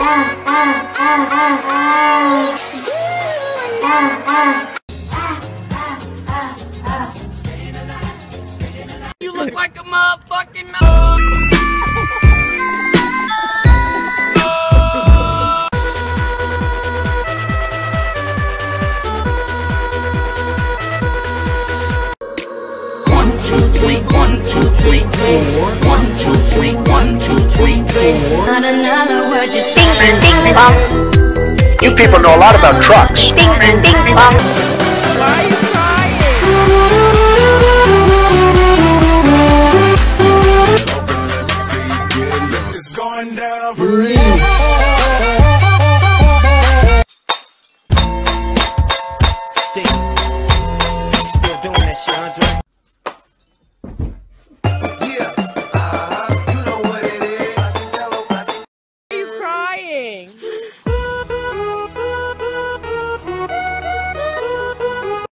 You look like a motherfucking One, two, three, 4. 1, 2, 3, 1, 2, 3, 4. Not another word, just ding, ding, bong. You people know a lot about trucks. Ding, ding, bong.